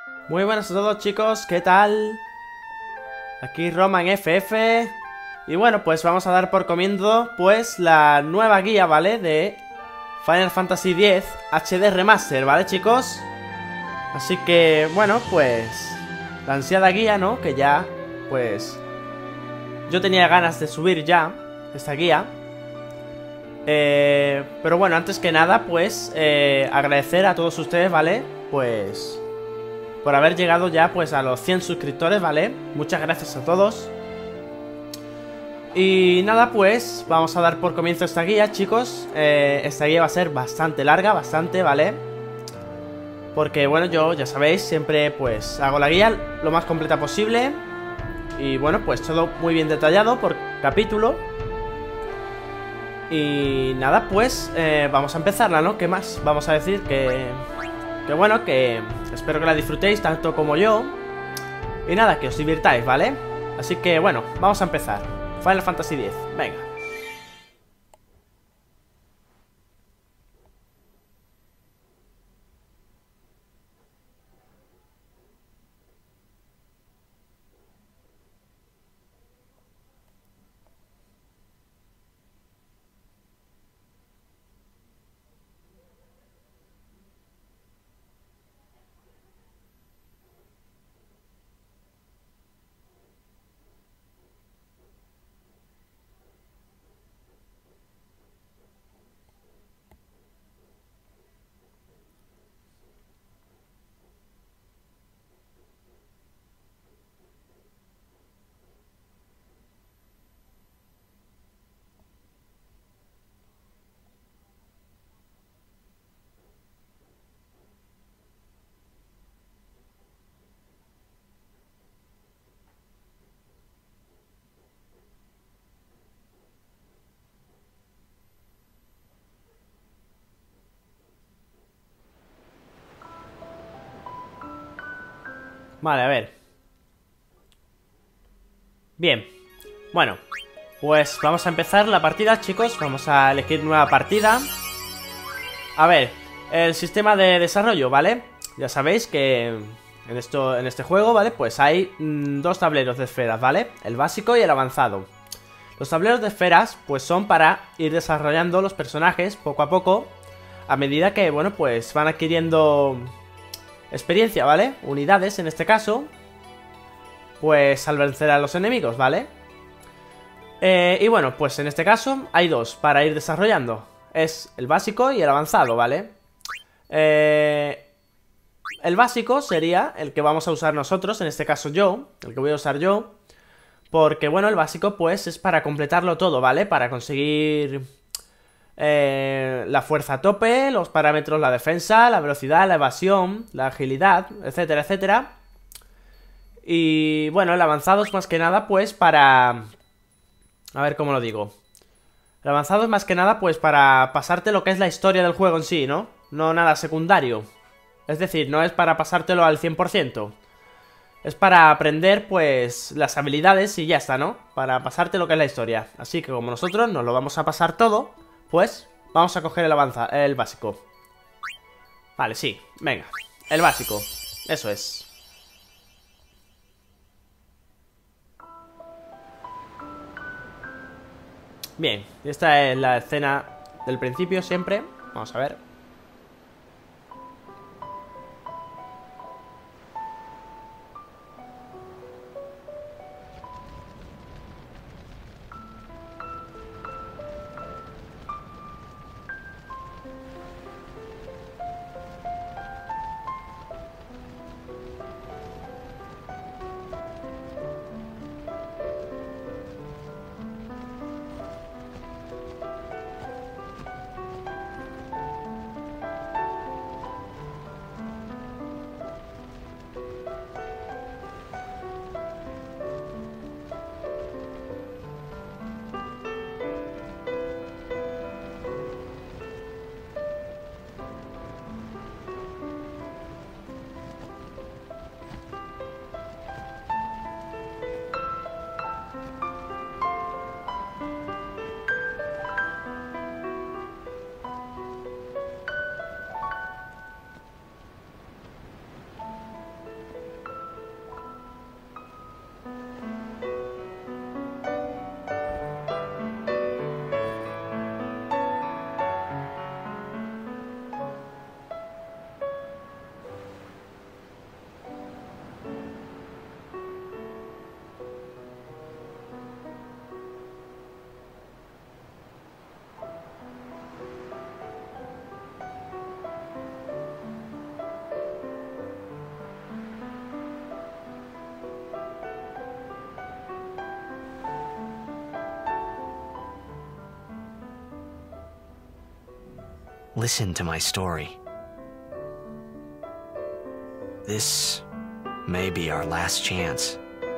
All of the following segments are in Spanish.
Muy buenas a todos, chicos, ¿qué tal? Aquí Roman FF. Y bueno, pues vamos a dar por comiendo pues la nueva guía, ¿vale? De Final Fantasy X HD Remaster, ¿vale, chicos? Así que, bueno, pues la ansiada guía, ¿no? Que ya, pues yo tenía ganas de subir ya esta guía. Pero bueno, antes que nada, pues agradecer a todos ustedes, ¿vale? Pues por haber llegado ya pues a los 100 suscriptores, ¿vale? Muchas gracias a todos. Y nada, pues vamos a dar por comienzo esta guía, chicos. Esta guía va a ser bastante larga, bastante, ¿vale? Porque bueno, yo, ya sabéis, siempre pues hago la guía lo más completa posible. Y bueno, pues todo muy bien detallado por capítulo. Y nada, pues vamos a empezarla, ¿no? ¿Qué más? Vamos a decir que bueno, que espero que la disfrutéis tanto como yo. Y nada, que os divirtáis, ¿vale? Así que bueno, vamos a empezar. Final Fantasy X, venga. Vale, a ver. Bien. Bueno, pues vamos a empezar la partida, chicos. Vamos a elegir nueva partida. A ver, el sistema de desarrollo, ¿vale? Ya sabéis que en este juego, ¿vale? Pues hay dos tableros de esferas, ¿vale? El básico y el avanzado. Los tableros de esferas, pues son para ir desarrollando los personajes poco a poco, a medida que, bueno, pues van adquiriendo experiencia, ¿vale? Unidades, en este caso, pues al vencer a los enemigos, ¿vale? Y bueno, pues en este caso hay dos para ir desarrollando. Es el básico y el avanzado, ¿vale? El básico sería el que vamos a usar nosotros, en este caso yo, el que voy a usar yo. Porque, bueno, el básico pues es para completarlo todo, ¿vale? Para conseguir la fuerza a tope, los parámetros, la defensa, la velocidad, la evasión, la agilidad, etcétera, etcétera. Y, bueno, el avanzado es más que nada pues para... A ver cómo lo digo. El avanzado es más que nada pues para pasarte lo que es la historia del juego en sí, ¿no? No nada secundario. Es decir, no es para pasártelo al 100%. Es para aprender, pues, las habilidades y ya está, ¿no? Para pasarte lo que es la historia. Así que como nosotros nos lo vamos a pasar todo, pues vamos a coger el básico. Vale, sí, venga. El básico, eso es. Bien, esta es la escena del principio siempre. Vamos a ver. listen to my story. This may be our last chance.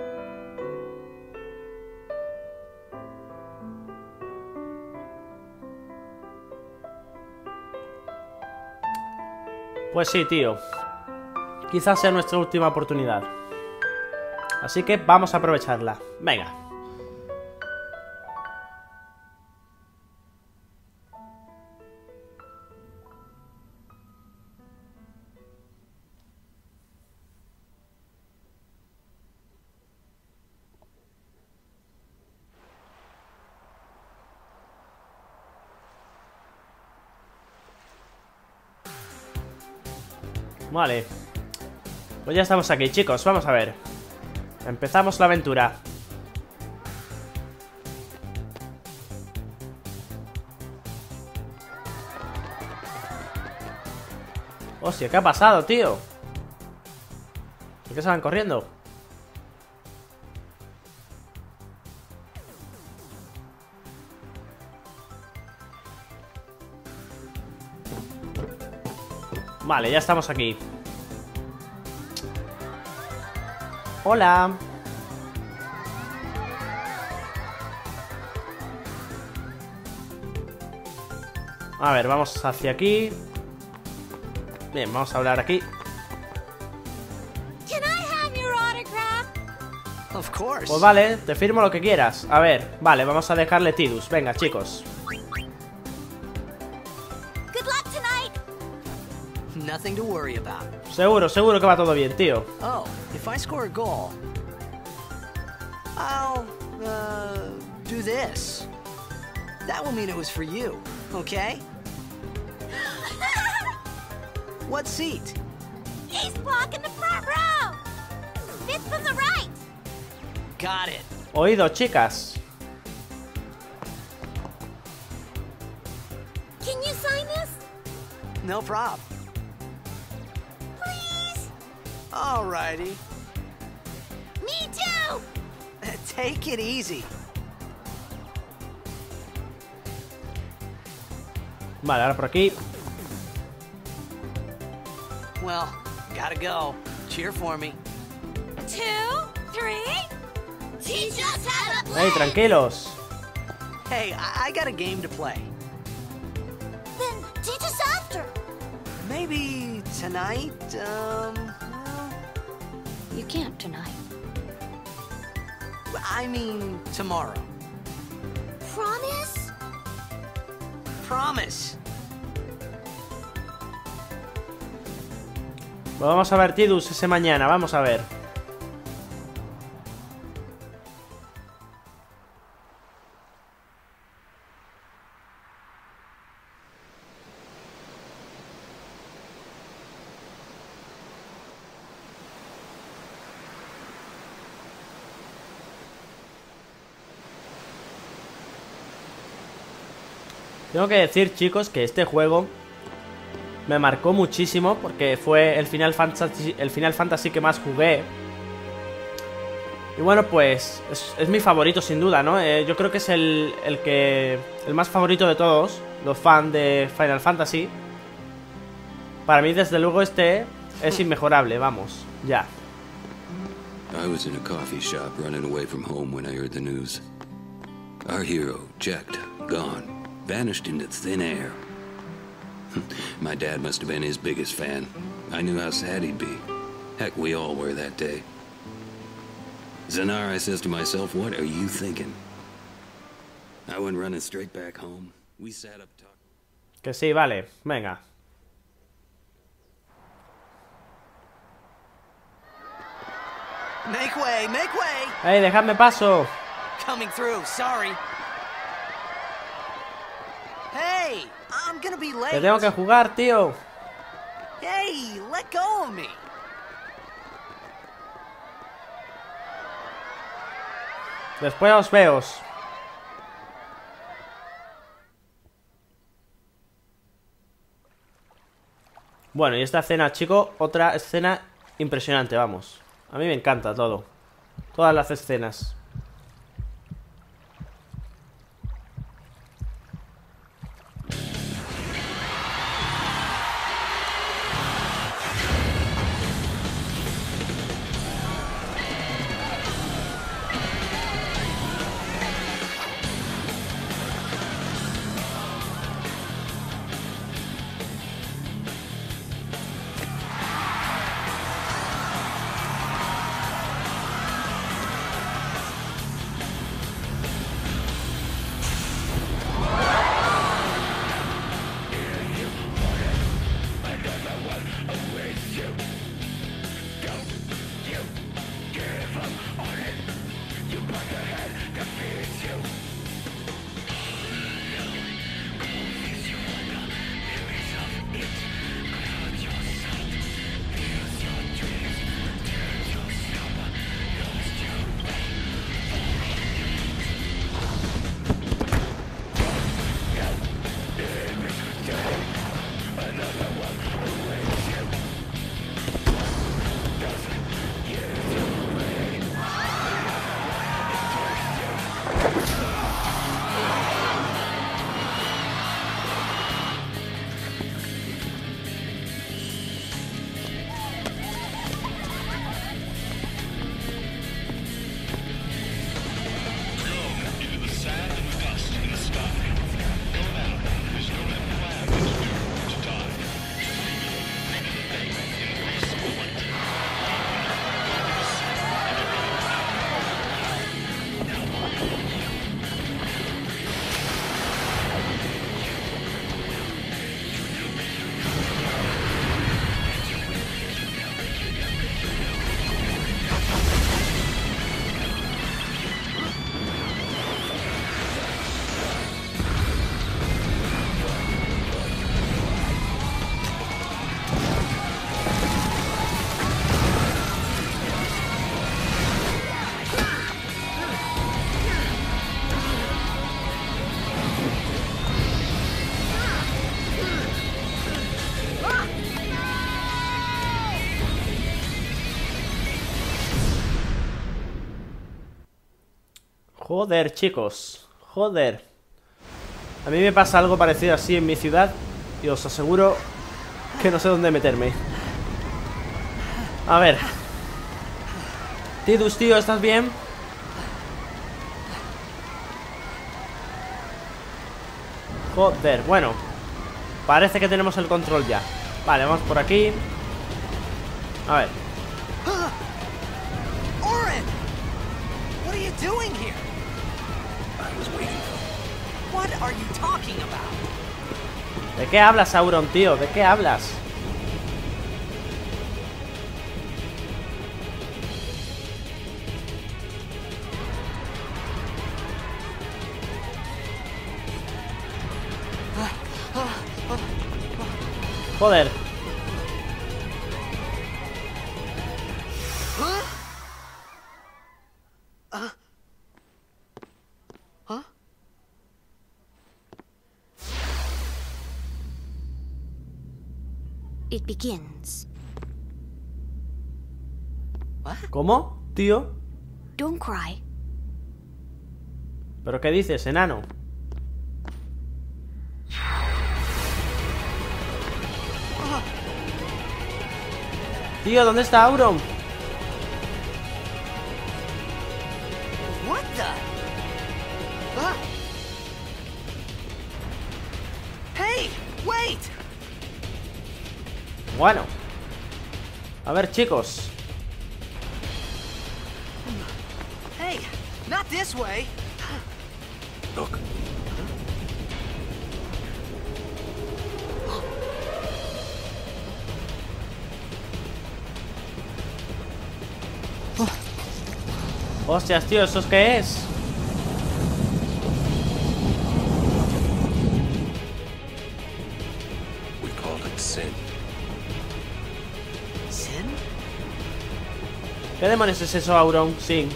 Pues sí, tío. Quizás sea nuestra última oportunidad. Así que vamos a aprovecharla. Venga. Vale. Pues ya estamos aquí, chicos. Vamos a ver. Empezamos la aventura. Hostia, ¿qué ha pasado, tío? ¿Por qué se van corriendo? Vale, ya estamos aquí. Hola. A ver, vamos hacia aquí. Bien, vamos a hablar aquí. Can I have your autograph? Of course. Pues vale, te firmo lo que quieras. A ver, vale, vamos a dejarle Tidus. Venga, chicos. Good luck tonight. Nothing to worry about. Seguro, seguro que va todo bien, tío. Oh, if I score a goal, I'll, do this. That will mean it was for you, okay? What seat? He's blocking the front row. Fifth from the right. Got it. Oído, chicas. Can you sign this? No prob. Please? Alrighty. Me too. Take it easy. Vale, ahora por aquí. Well, gotta go. Cheer for me. 2, 3. Teach us how to play. Hey, tranquilos. Hey, I got a game to play. Then teach us after. Maybe tonight, well, You can't tonight. I mean tomorrow. Promise? Promise. Pues vamos a ver Tidus ese mañana, vamos a ver. Tengo que decir, chicos, que este juego me marcó muchísimo porque fue el Final Fantasy que más jugué. Y bueno, pues es mi favorito sin duda, ¿no? Yo creo que es el más favorito de todos los fans de Final Fantasy. Para mí, desde luego, este es inmejorable, vamos, ya. I was in a coffee shop running away from home when I heard the news. Our hero, checked, gone, vanished into thin air. My dad must have been his biggest fan. I knew how sad he'd be. Heck, we all were that day. Zanar, I says to myself, what are you thinking? I went running straight back home. We sat up talking. Que sí, vale, venga. Make way, make way! ¡Ey, dejadme paso! Coming through, sorry. Hey, I'm gonna be late. Que tengo que jugar, tío. Hey, let go of me. Después os veo. Bueno, y esta escena, chico, otra escena impresionante, vamos. A mí me encanta todo. Todas las escenas. Joder, chicos. Joder. A mí me pasa algo parecido así en mi ciudad. Y os aseguro que no sé dónde meterme. A ver. Tidus, tío, ¿estás bien? Joder, bueno. Parece que tenemos el control ya. Vale, vamos por aquí. A ver. Orin! What are you doing here? I was waiting for What are you talking about? ¿De qué hablas, Auron, tío? ¿De qué hablas? Joder. It begins. ¿Cómo, tío? Don't cry. ¿Pero qué dices, enano? Tío, ¿dónde está Auron? What the? Hey, wait! Bueno. A ver, chicos. Hey, not this way. Look. Hostias, tío, ¿eso es qué es? We called it sin. Sin? ¿Qué demonios es eso, Auron? Sí.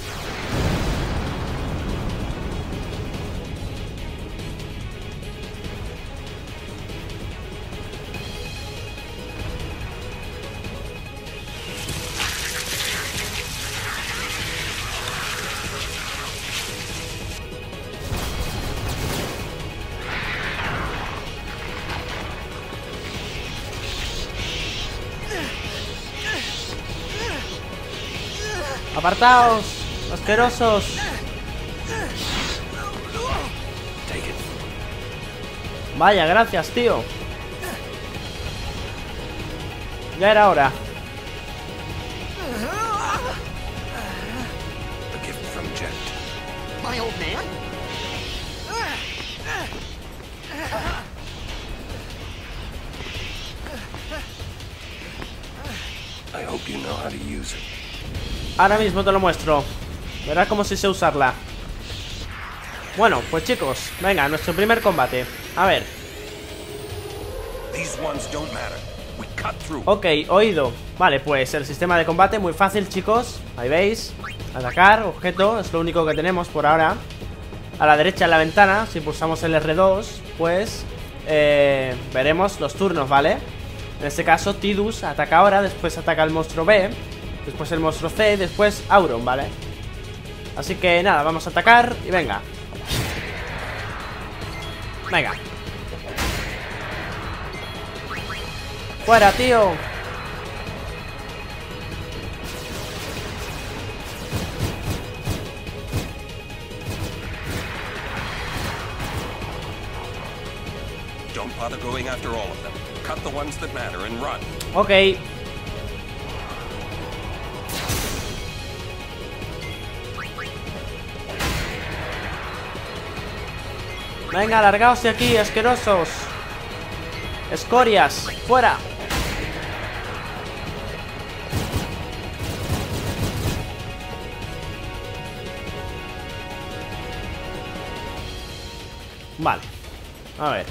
¡Apartaos! ¡Asquerosos! Take it. Vaya, gracias, tío. Ya era hora. A gift from Jet. My old man? I hope you know how to use it. Ahora mismo te lo muestro. Verás cómo sí sé usarla. Bueno, pues chicos, venga, nuestro primer combate. A ver. These ones don't matter. We cut through. Ok, oído. Vale, pues el sistema de combate muy fácil, chicos. Ahí veis. Atacar, objeto, es lo único que tenemos por ahora. A la derecha en la ventana, si pulsamos el R2, pues veremos los turnos, ¿vale? En este caso, Tidus ataca ahora, después ataca el monstruo B, después el monstruo C, después Auron, ¿vale? Así que nada, vamos a atacar y venga. Venga. ¡Fuera, tío! Don't bother going after all of them. Cut the ones that matter and run. Ok. Venga, largaos de aquí, asquerosos. Escorias, fuera. Vale. A ver.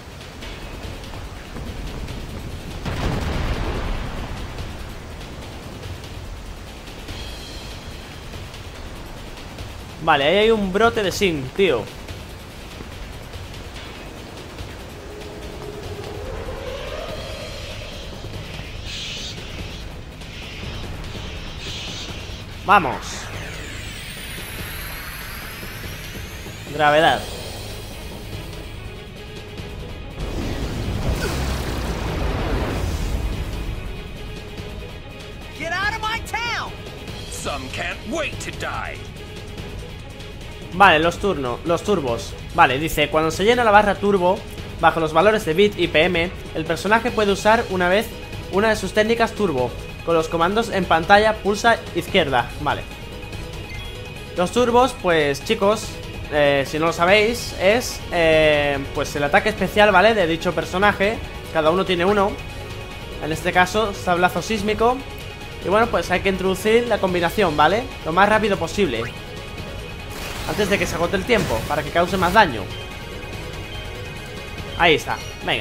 Vale, ahí hay un brote de Sin, tío. Vamos. Gravedad. Get out of my town! Some can't wait to die. Vale, los turbos. Vale, dice, cuando se llena la barra turbo bajo los valores de bit y PM, el personaje puede usar una vez una de sus técnicas turbo. Con los comandos en pantalla, pulsa izquierda. Vale. Los turbos, pues chicos, si no lo sabéis, es pues el ataque especial, ¿vale? De dicho personaje. Cada uno tiene uno. En este caso, sablazo sísmico. Y bueno, pues hay que introducir la combinación, ¿vale? Lo más rápido posible, antes de que se agote el tiempo, para que cause más daño. Ahí está, venga.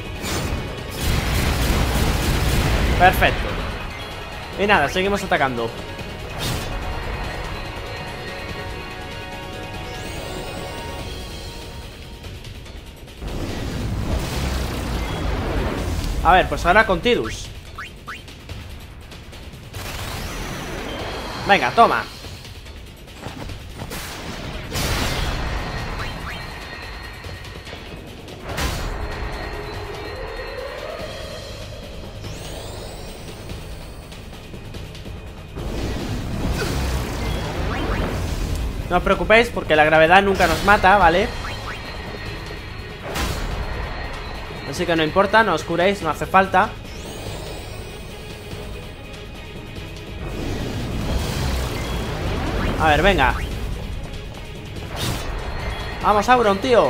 Perfecto. Y nada, seguimos atacando. A ver, pues ahora con Tidus. Venga, toma. No os preocupéis porque la gravedad nunca nos mata, ¿vale? Así que no importa, no os curéis, no hace falta. A ver, venga. Vamos, Auron, tío.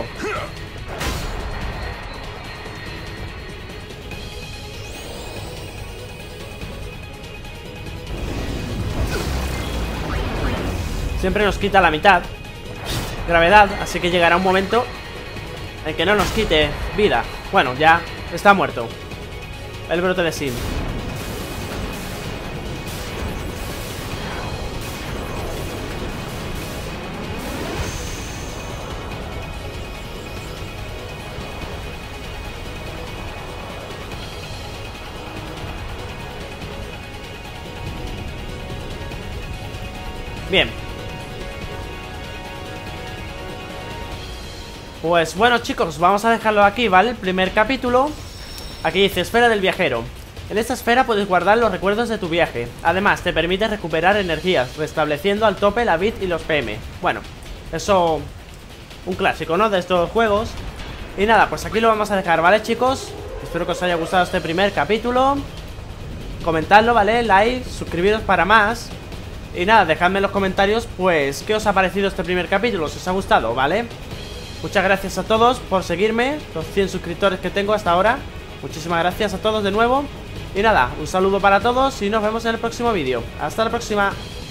Siempre nos quita la mitad gravedad, así que llegará un momento en que no nos quite vida. Bueno, ya está muerto el brote de Sim. Bien. Pues bueno, chicos, vamos a dejarlo aquí, ¿vale? El primer capítulo. Aquí dice, esfera del viajero. En esta esfera puedes guardar los recuerdos de tu viaje. Además, te permite recuperar energías, restableciendo al tope la bit y los PM. Bueno, eso... un clásico, ¿no? De estos juegos. Y nada, pues aquí lo vamos a dejar, ¿vale, chicos? Espero que os haya gustado este primer capítulo. Comentadlo, ¿vale? Like, suscribiros para más. Y nada, dejadme en los comentarios, pues, qué os ha parecido este primer capítulo, si os ha gustado, ¿vale? Muchas gracias a todos por seguirme, los 100 suscriptores que tengo hasta ahora. Muchísimas gracias a todos de nuevo. Y nada, un saludo para todos y nos vemos en el próximo vídeo. Hasta la próxima.